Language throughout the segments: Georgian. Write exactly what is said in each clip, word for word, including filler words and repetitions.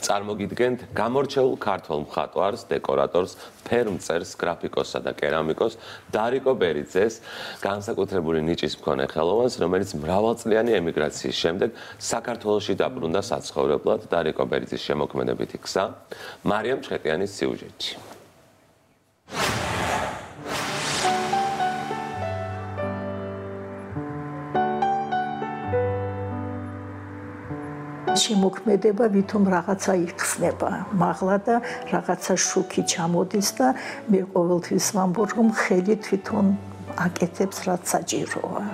წარმოგიდგენთ გამორჩეულ ქართველ მხატვარს, დეკორატორს, ფერმწერს, გრაფიკოსსა და კერამიკოს დარიკო ბერიძეს, განსაკუთრებული ნიჭის მქონე ხელოვანს, რომელიც მრავალწლიანი ემიგრაციის შემდეგ საქართველოში დაბრუნდა საცხოვრებლად. დარიკო ბერიძის შემოქმედებითი გზა მარიამ ჩხეტიანის სიუჟეტში. შემოქმედება ვითომ რაღაცა იხსნება მაღლა და რაღაცა შუქი ჩამოდის და მე ყოველთვის ვამბობ რომ ხელი თვითონ აკეთებს რაც საჭიროა.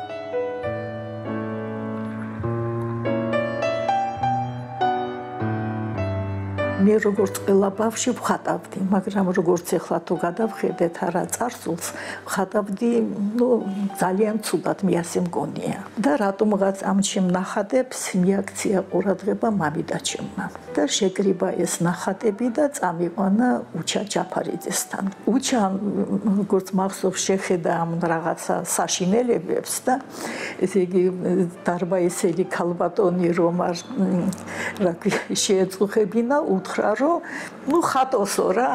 მე როგორც ყველა ბავშვი ვხატავდი, მაგრამ როგორც ეხლა თუ გადავხედეთ არა წარსულს, ვხატავდი, ნუ ძალიან ცუდად მე ასე მგონია. და რატომღაც ამ ჩემ ნახატებს მიაქცია ყურადღება მამიდაჩემმა. და შეკრიბა ეს ნახატები და წამიყვანა უჩა ჯაფარიძესთან. უჩა როგორც მახსოვს შეხედა ამ რაღაცა საშინელებებს და ესე იგი დარბაისელი ქალბატონი რომ არ რა ქვია შეეწუხებინა უთხრა რომ ნუ ხატოსო რა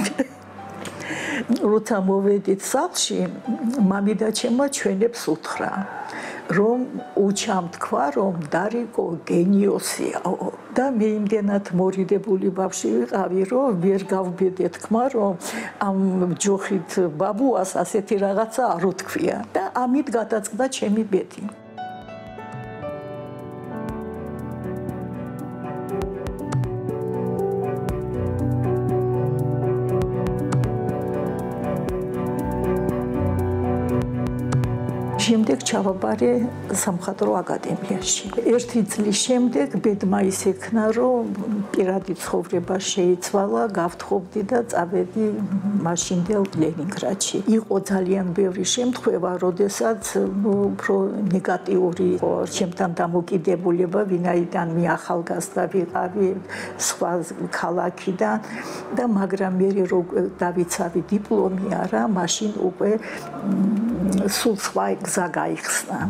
როცა მოვედით სახლში მამიდაჩემმა ჩვენებს უთხრა რომ უჩამ თქვა რომ დარიკო გენიოსიაო და მე იმდენად მორიდებული ბავშვი ვიყავი რომ ვერ გავბედე თქმა რომ ამ ჯოხით ბაბუას ასეთი რაღაცა არ უთქვია და ამით გადაწყდა ჩემი ბედი. შემდეგ ჩავაბარე სამხატვრო აკადემიაში. ერთი წლის შემდეგ ბედმა ის ექნა, რომ პირადი ცხოვრება შეიცვალა, გავთხოვდი და წავედი მაშინდელ ლენინგრადში. იყო ძალიან ბევრი შემთხვევა, როდესაც ნუ უფრო ნეგატიური იყო ჩემთან დამოკიდებულება, ვინაიდან მე ახალგაზრდა ვიყავი სხვა ქალაქიდან და მაგრამ მე რო დავიცავი დიპლომი არა, მაშინ უკვე სულ სხვა გზა გაიხსნა.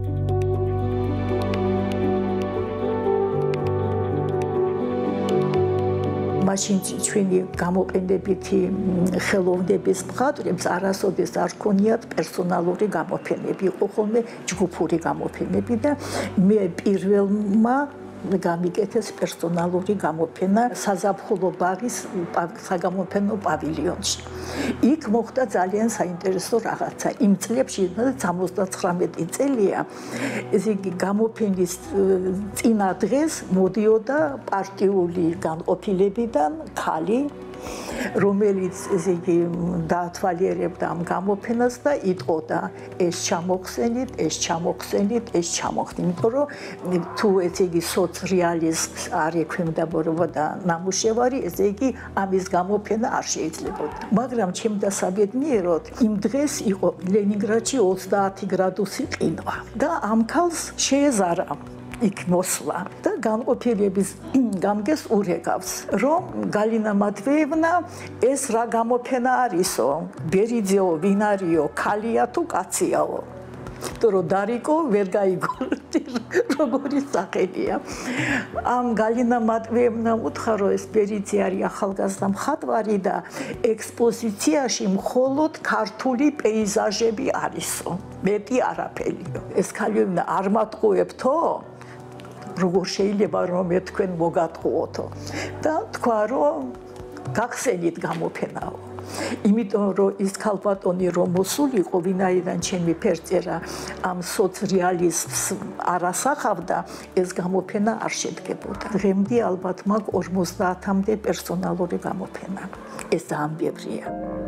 მაშინ ჩვენი გამოყენებითი ხელოვნების მხატვრებს არასოდეს არ ქონიათ პერსონალური გამოფენები, იყო ხოლმე ჯგუფური გამოფენები და მე პირველმა გამიკეთეს პერსონალური გამოფენა საზაფხულო ბაღის საგამოფენო პავილიონში. იქ მოხდა ძალიან საინტერესო რაღაცა. იმ წლებში სამოცდაცხრამეტი წელია, ესე იგი გამოფენის წინა დღეს მოდიოდა პარტიული განყოფილებიდან ხალი რომელიც ესე იგი დაათვალიერებდა ამ გამოფენას და იტყოდა ეს ჩამოხსენით, ეს ჩამოხსენით, ეს ჩამოხსენით, იმიტომ რომ თუ ესე იგი სოცრეალიზმს არ ექვემდებარებოდა ნამუშევარი, ესე იგი ამის გამოფენა არ შეიძლებოდა. მაგრამ ჩემ დასაბედნიეროდ იმ დღეს იყო ლენინგრადში ოცდაათი გრადუსი ყინვა და ამ ქალს შეეზარა იქ მოსვლა და განყოფილების გამგეს ურეკავს რომ გალინა მატვეევნა ეს რა გამოფენა არისო ბერიძეო ვინ არისო ქალია თუ კაციაო თორე დარიკო ვერ გაიგონდი როგორი სახელია ამ გალინა მატვეევნა უთხრა რომ ეს ბერიძე არის ახალგაზრდა მხატვარი და ექსპოზიციაში მხოლოდ ქართული პეიზაჟები არისო მეტი არაფერია ეს ქალი არ მატყუებთო როგორ შეიძლება რომ მე თქვენ მოგატყუოთო და თქვა რომ გახსენით გამოფენაო იმიტომ რომ ის ქალბატონი რომ მოსულიყო ვინაიდან ჩემი ფერწერა ამ სოცრეალიზმს არასახავდა ეს გამოფენა არ შედგებოდა დღემდე ალბათ მაქვს ორმოცდაათამდე პერსონალური გამოფენა ეს ძალიან ბევრია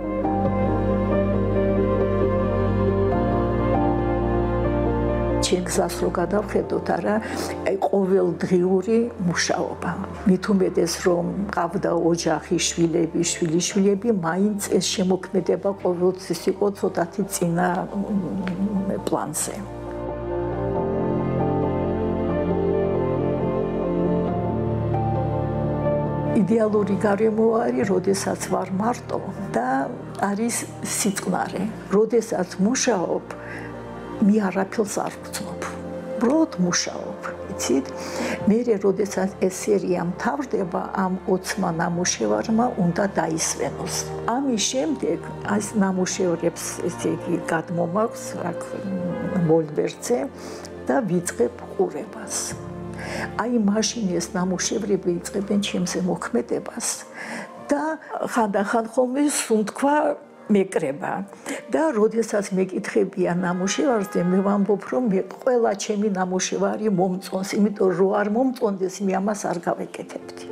ჩემ გზას რო გადავხედოთ არა ყოველდღიური მუშაობა მით უმეტეს რომ ყავდა ოჯახი შვილები შვილიშვილები მაინც ეს შემოქმედება ყოველთვის იყო ცოტათი წინა პლანზე იდეალური გარემო არის, როდესაც ვარ მარტო და არის სიწყნარე. როდესაც მუშაობ, მე არაფერს არ ვცნობ. ბროდ მუშაობ. იცით? მე როდესაც ეს სერია მთავრდება, ამ ოცმა ნამუშევარმა უნდა დაისვენოს. ამის შემდეგ ეს ნამუშევრებს ესე იგი გადმომაქვს აქ მოლბერტზე და ვიწყებ ყურებას. აი მაშინ ეს ნამუშევრები იწყებენ ჩემზე მოქმედებას და ხანდახან ხოლმე სუნთქვა მეკრება და როდესაც მეკითხებია ნამუშევარზე მე ვამბობ რომ მე ყველა ჩემი ნამუშევარი მომწონს, იმიტომ რომ არ მომწონდეს მე ამას არ გავეკეთებდი.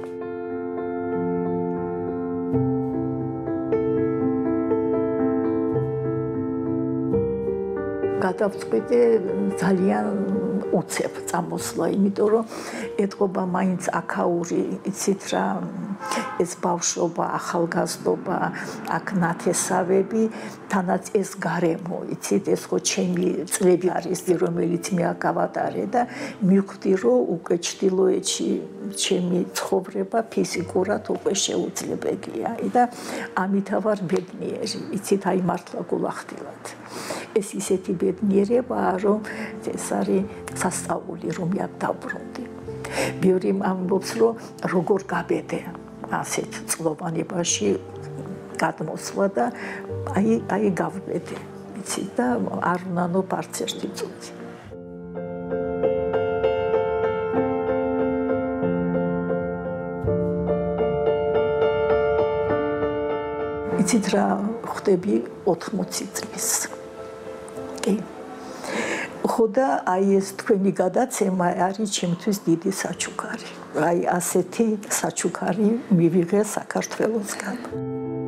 გადავწყვიტე ძალიან უცებ წამოსვლა, იმიტომ რომ ეთყობა მაინც აქაური, იცით რა, ეს ბავშვობა, ახალგაზრდობა, აქ ნათესავები, თანაც ეს გარემო, იცით, ეს ხო ჩემი წლები არის, რომელიც მე აქ გავატარე და მივხვდი, რომ უკვე ჩრდილოეთში ჩემი ცხოვრება ფიზიკურად უკვე შეუძლებელია და ამითა ვარ ბედნიერი, იცით, აი მართლა გულახდილად. ეს ისეთი ბედნიერებაა, რომ ეს არის სასწაული, რომ აქ დავბრუნდი. ბევრი ამბობს, რომ როგორ გაბედე ასეთ წლოვანებაში გადმოსვლა და აი აი გავბედე, იცით და არ ვნანობ არც ერთი წუთი. იცით რა ხდები ოთხმოცი წლის. კი. ხო და აი ეს თქვენი გადაცემა არის ჩემთვის დიდი საჩუქარი. აი ასეთი საჩუქარი მივიღე საქართველოსგან.